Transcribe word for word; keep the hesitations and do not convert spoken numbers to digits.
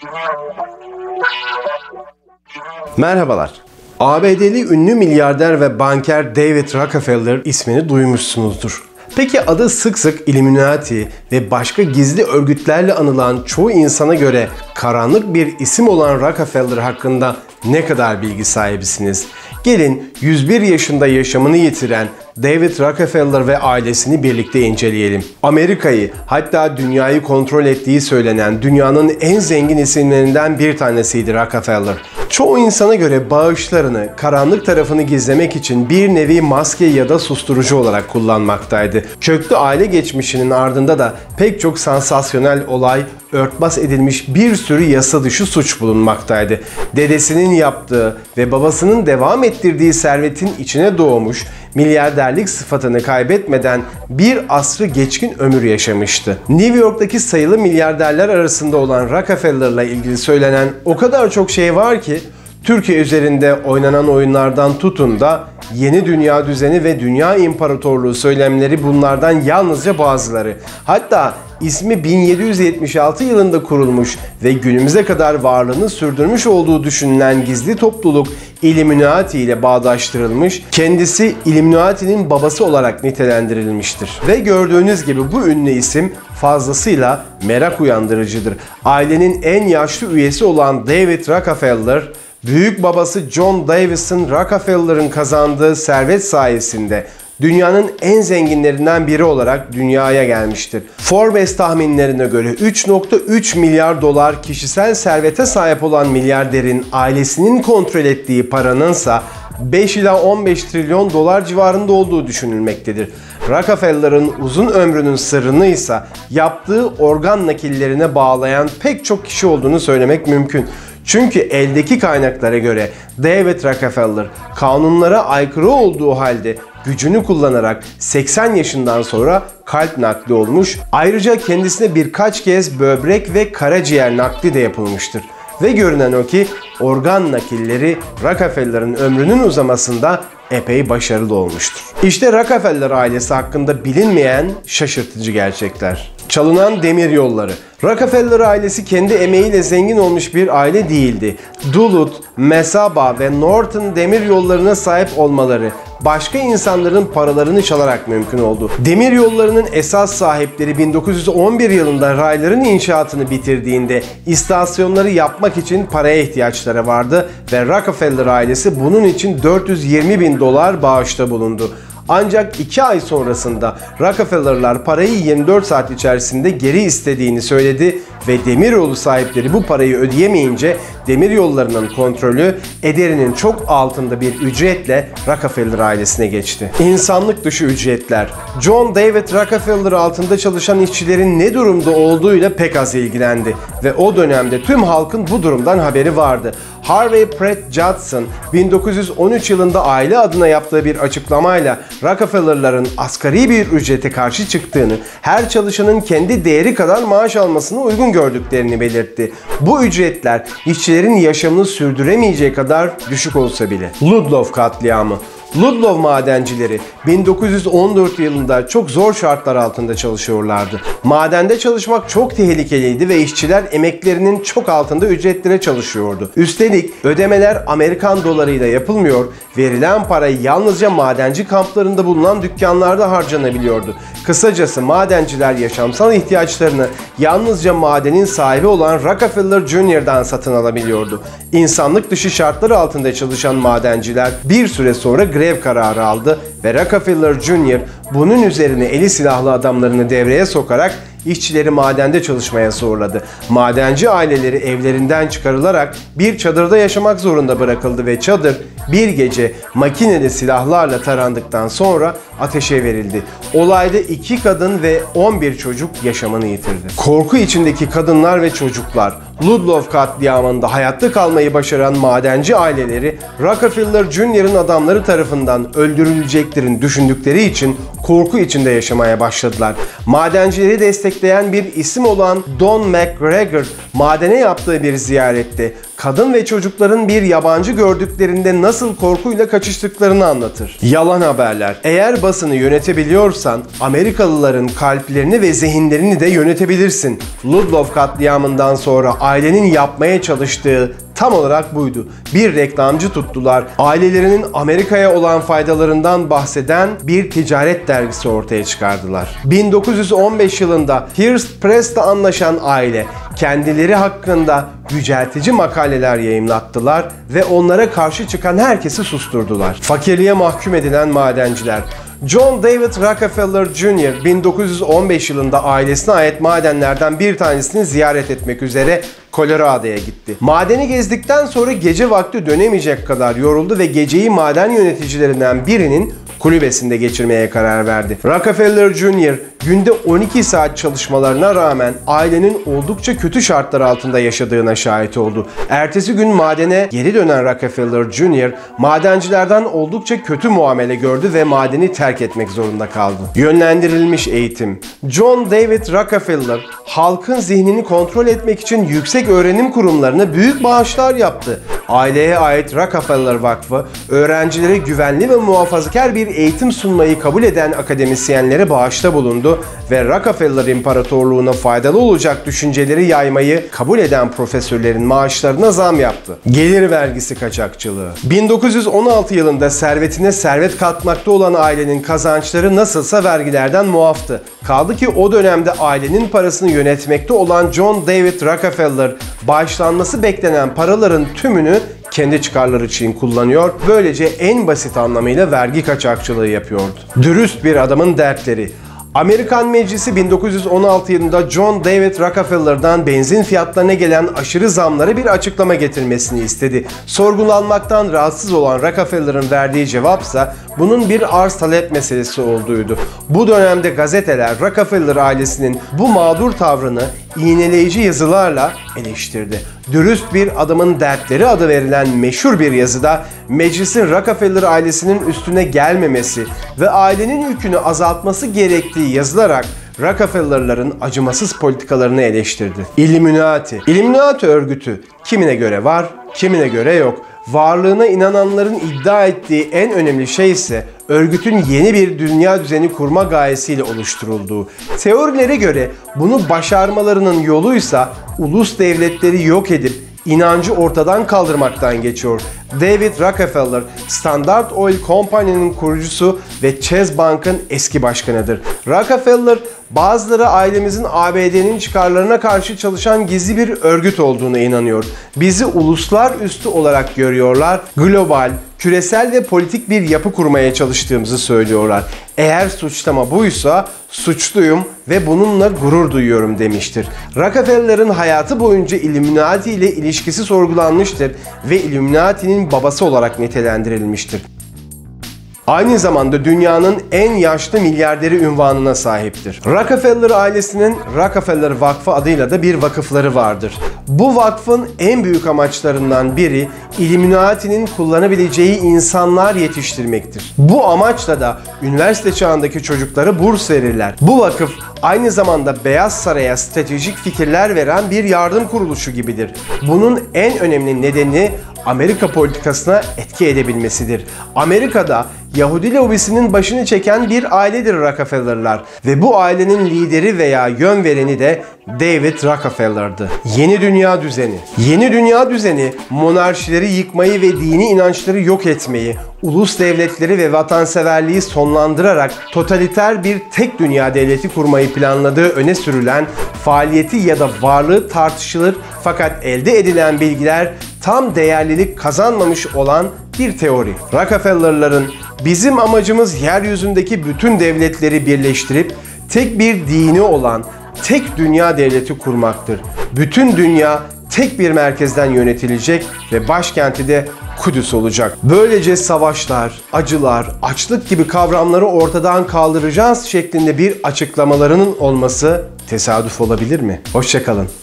Merhabalar. A B D'li ünlü milyarder ve banker David Rockefeller ismini duymuşsunuzdur. Peki adı sık sık Illuminati ve başka gizli örgütlerle anılan çoğu insana göre karanlık bir isim olan Rockefeller hakkında ne kadar bilgi sahibisiniz? Gelin yüz bir yaşında yaşamını yitiren David Rockefeller ve ailesini birlikte inceleyelim. Amerika'yı, hatta dünyayı kontrol ettiği söylenen dünyanın en zengin isimlerinden bir tanesiydi Rockefeller. Çoğu insana göre bağışlarını, karanlık tarafını gizlemek için bir nevi maske ya da susturucu olarak kullanmaktaydı. Köklü aile geçmişinin ardında da pek çok sansasyonel olay, örtbas edilmiş bir sürü yasa dışı suç bulunmaktaydı. Dedesinin yaptığı ve babasının devam ettirdiği servetin içine doğmuş, milyarderlik sıfatını kaybetmeden bir asrı geçkin ömür yaşamıştı. New York'taki sayılı milyarderler arasında olan Rockefeller'la ilgili söylenen o kadar çok şey var ki, Türkiye üzerinde oynanan oyunlardan tutun da yeni dünya düzeni ve dünya imparatorluğu söylemleri bunlardan yalnızca bazıları. Hatta ismi bin yedi yüz yetmiş altı yılında kurulmuş ve günümüze kadar varlığını sürdürmüş olduğu düşünülen gizli topluluk Illuminati ile bağdaştırılmış, kendisi Illuminati'nin babası olarak nitelendirilmiştir. Ve gördüğünüz gibi bu ünlü isim fazlasıyla merak uyandırıcıdır. Ailenin en yaşlı üyesi olan David Rockefeller, büyük babası John Davison Rockefeller'ın kazandığı servet sayesinde dünyanın en zenginlerinden biri olarak dünyaya gelmiştir. Forbes tahminlerine göre üç nokta üç milyar dolar kişisel servete sahip olan milyarderin ailesinin kontrol ettiği paranınsa beş ila on beş trilyon dolar civarında olduğu düşünülmektedir. Rockefeller'ın uzun ömrünün sırrını ise yaptığı organ nakillerine bağlayan pek çok kişi olduğunu söylemek mümkün. Çünkü eldeki kaynaklara göre David Rockefeller kanunlara aykırı olduğu halde gücünü kullanarak seksen yaşından sonra kalp nakli olmuş, ayrıca kendisine birkaç kez böbrek ve karaciğer nakli de yapılmıştır. Ve görünen o ki organ nakilleri Rockefeller'ın ömrünün uzamasında epey başarılı olmuştur. İşte Rockefeller ailesi hakkında bilinmeyen şaşırtıcı gerçekler. Çalınan demir yolları. Rockefeller ailesi kendi emeğiyle zengin olmuş bir aile değildi. Duluth, Mesaba ve Norton demir yollarına sahip olmaları başka insanların paralarını çalarak mümkün oldu. Demir yollarının esas sahipleri bin dokuz yüz on bir yılında rayların inşaatını bitirdiğinde istasyonları yapmak için paraya ihtiyaçları vardı ve Rockefeller ailesi bunun için dört yüz yirmi bin dolar bağışta bulundu. Ancak iki ay sonrasında Rockefeller'lar parayı yirmi dört saat içerisinde geri istediğini söyledi ve demiryolu sahipleri bu parayı ödeyemeyince demiryollarının kontrolü ederinin çok altında bir ücretle Rockefeller ailesine geçti. İnsanlık dışı ücretler. John David Rockefeller altında çalışan işçilerin ne durumda olduğuyla pek az ilgilendi ve o dönemde tüm halkın bu durumdan haberi vardı. Harvey Pratt Judson bin dokuz yüz on üç yılında aile adına yaptığı bir açıklamayla Rockefeller'ların asgari bir ücrete karşı çıktığını, her çalışanın kendi değeri kadar maaş almasını uygun gördüklerini belirtti. Bu ücretler işçilerin yaşamını sürdüremeyeceği kadar düşük olsa bile. Ludlow katliamı. Ludlow madencileri bin dokuz yüz on dört yılında çok zor şartlar altında çalışıyorlardı. Madende çalışmak çok tehlikeliydi ve işçiler emeklerinin çok altında ücretlere çalışıyordu. Üstelik ödemeler Amerikan dolarıyla yapılmıyor, verilen para yalnızca madenci kamplarında bulunan dükkanlarda harcanabiliyordu. Kısacası madenciler yaşamsal ihtiyaçlarını yalnızca madenin sahibi olan Rockefeller Junior'dan satın alabiliyordu. İnsanlık dışı şartlar altında çalışan madenciler bir süre sonra grev kararı aldı ve Rockefeller Junior bunun üzerine eli silahlı adamlarını devreye sokarak işçileri madende çalışmaya zorladı. Madenci aileleri evlerinden çıkarılarak bir çadırda yaşamak zorunda bırakıldı ve çadır bir gece makineli silahlarla tarandıktan sonra ateşe verildi. Olayda iki kadın ve on bir çocuk yaşamını yitirdi. Korku içindeki kadınlar ve çocuklar. Ludlow katliamında hayatta kalmayı başaran madenci aileleri Rockefeller Junior'ın adamları tarafından öldürüleceklerini düşündükleri için korku içinde yaşamaya başladılar. Madencileri destekleyen bir isim olan Don McGregor madene yaptığı bir ziyarette kadın ve çocukların bir yabancı gördüklerinde nasıl korkuyla kaçıştıklarını anlatır. Yalan haberler. Eğer babasını yönetebiliyorsan Amerikalıların kalplerini ve zihinlerini de yönetebilirsin. Ludlow katliamından sonra ailenin yapmaya çalıştığı tam olarak buydu. Bir reklamcı tuttular. Ailelerinin Amerika'ya olan faydalarından bahseden bir ticaret dergisi ortaya çıkardılar. bin dokuz yüz on beş yılında Hearst Press'le anlaşan aile kendileri hakkında yüceltici makaleler yayımlattılar ve onlara karşı çıkan herkesi susturdular. Fakirliğe mahkum edilen madenciler. John David Rockefeller Junior bin dokuz yüz on beş yılında ailesine ait madenlerden bir tanesini ziyaret etmek üzere Colorado'ya gitti. Madeni gezdikten sonra gece vakti dönemeyecek kadar yoruldu ve geceyi maden yöneticilerinden birinin kulübesinde geçirmeye karar verdi. Rockefeller Junior günde on iki saat çalışmalarına rağmen ailenin oldukça kötü şartlar altında yaşadığına şahit oldu. Ertesi gün madene geri dönen Rockefeller Junior madencilerden oldukça kötü muamele gördü ve madeni terk etmek zorunda kaldı. Yönlendirilmiş eğitim. John David Rockefeller halkın zihnini kontrol etmek için yüksek öğrenim kurumlarına büyük bağışlar yaptı. Aileye ait Rockefeller Vakfı öğrencilere güvenli ve muhafazakar bir eğitim sunmayı kabul eden akademisyenlere bağışta bulundu ve Rockefeller İmparatorluğu'na faydalı olacak düşünceleri yaymayı kabul eden profesörlerin maaşlarına zam yaptı. Gelir vergisi kaçakçılığı. bin dokuz yüz on altı yılında servetine servet katmakta olan ailenin kazançları nasılsa vergilerden muaftı. Kaldı ki o dönemde ailenin parasını yönetmekte olan John David Rockefeller bağışlanması beklenen paraların tümünü kendi çıkarları için kullanıyor, böylece en basit anlamıyla vergi kaçakçılığı yapıyordu. Dürüst bir adamın dertleri. Amerikan Meclisi bin dokuz yüz on altı yılında John David Rockefeller'dan benzin fiyatlarına gelen aşırı zamlara bir açıklama getirmesini istedi. Sorgulanmaktan rahatsız olan Rockefeller'ın verdiği cevapsa bunun bir arz talep meselesi olduğuydu. Bu dönemde gazeteler Rockefeller ailesinin bu mağdur tavrını iğneleyici yazılarla eleştirdi. Dürüst bir adamın dertleri adı verilen meşhur bir yazıda meclisin Rockefeller ailesinin üstüne gelmemesi ve ailenin yükünü azaltması gerektiği yazılarak Rockefeller'ların acımasız politikalarını eleştirdi. Illuminati. Illuminati örgütü kimine göre var, kimine göre yok. Varlığına inananların iddia ettiği en önemli şey ise örgütün yeni bir dünya düzeni kurma gayesiyle oluşturulduğu. Teorilere göre bunu başarmalarının yoluysa ulus devletleri yok edip inancı ortadan kaldırmaktan geçiyor. David Rockefeller, Standard Oil Company'nin kurucusu ve Chase Bank'ın eski başkanıdır. Rockefeller, bazıları ailemizin A B D'nin çıkarlarına karşı çalışan gizli bir örgüt olduğuna inanıyor. Bizi uluslar üstü olarak görüyorlar, global, küresel ve politik bir yapı kurmaya çalıştığımızı söylüyorlar. Eğer suçlama buysa suçluyum ve bununla gurur duyuyorum demiştir. Rockefeller'ın hayatı boyunca Illuminati ile ilişkisi sorgulanmıştır ve Illuminati'nin babası olarak nitelendirilmiştir. Aynı zamanda dünyanın en yaşlı milyarderi unvanına sahiptir. Rockefeller ailesinin Rockefeller Vakfı adıyla da bir vakıfları vardır. Bu vakfın en büyük amaçlarından biri Illuminati'nin kullanabileceği insanlar yetiştirmektir. Bu amaçla da üniversite çağındaki çocuklara burs verirler. Bu vakıf aynı zamanda Beyaz Saray'a stratejik fikirler veren bir yardım kuruluşu gibidir. Bunun en önemli nedeni Amerika politikasına etki edebilmesidir. Amerika'da Yahudi lobisinin başını çeken bir ailedir Rockefeller'lar ve bu ailenin lideri veya yön vereni de David Rockefeller'dı. Yeni dünya düzeni. Yeni dünya düzeni monarşileri yıkmayı ve dini inançları yok etmeyi, ulus devletleri ve vatanseverliği sonlandırarak totaliter bir tek dünya devleti kurmayı planladığı öne sürülen, faaliyeti ya da varlığı tartışılır fakat elde edilen bilgiler tam değerlilik kazanmamış olan bir teori. Rockefeller'ların bizim amacımız yeryüzündeki bütün devletleri birleştirip tek bir dini olan tek dünya devleti kurmaktır. Bütün dünya tek bir merkezden yönetilecek ve başkenti de Kudüs olacak. Böylece savaşlar, acılar, açlık gibi kavramları ortadan kaldıracağız şeklinde bir açıklamalarının olması tesadüf olabilir mi? Hoşça kalın.